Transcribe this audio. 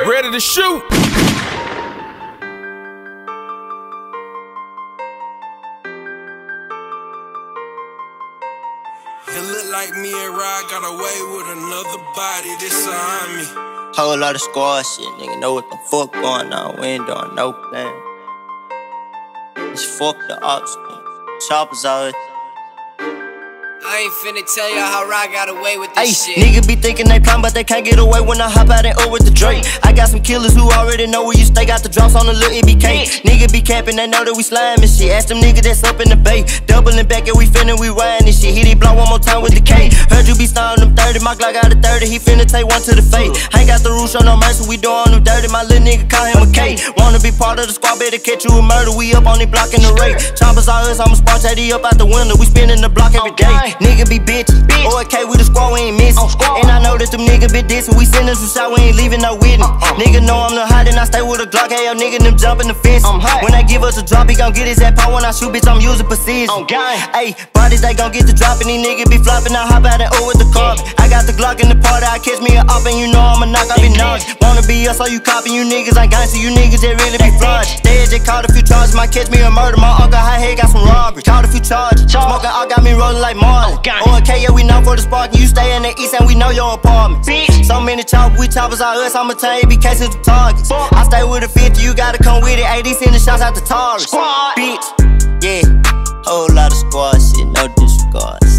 ready to shoot. It look like me and Rod got away with another body, this on me. Whole lot of squad shit, nigga know what the fuck going on, we ain't doing no plan. Just fuck the ops, choppers out. I ain't finna tell y'all how Rod got away with this shit. Nigga be thinking they plan, but they can't get away when I hop out and with the Drake. I got some killers who already know where you stay, got the drops on the little EBK. Nigga be capping, they know that we slamming shit. Ask them niggas that's up in the bay, doubling back and we finna, we riding this shit. Hit it block one more time with the K. Heard you be starting them 30, my Glock got a 30, he finna take one to the face. Ain't got the rules, show no mercy, we doing them dirty. My little nigga call him a K. Wanna be part of the squad, better catch you a murder. We up on the block in the rate. Choppers all us, I'ma spark JD up out the window. We spinning the block every day. Nigga be bitch. Okay, we the squad, we ain't missing. And I know that them niggas be dissing. We sendin' some shot, we ain't leaving no witness. Nigga know I'm the hot and I stay with a Glock. Hey, yo, nigga, them jumpin' the fence. When they give us a drop, he gon' get his ass pop. When I shoot, bitch, I'm using precision. Ayy, bodies, they gon' get the drop. And these niggas be flopping. I hop out and with the carpet. I got the Glock in the party, I catch me a op. And you know I'ma knock out be knocks. Wanna be us, so you copping. You niggas ain't gangsta, you niggas that really be flush. They just caught a few charges, might catch me a murder. My uncle high head got some robbery. Caught a few charges. Smoking all got me rolling like Marlin. Okay, yeah, we know for the spark. You stay in the east and we know your apartment. So many choppers, we choppers out us. I'ma tell EBK to the targets. I stay with a 50, you gotta come with it. AD sending shots out the Taurus. Bitch, yeah, whole lot of squad shit, no disregard.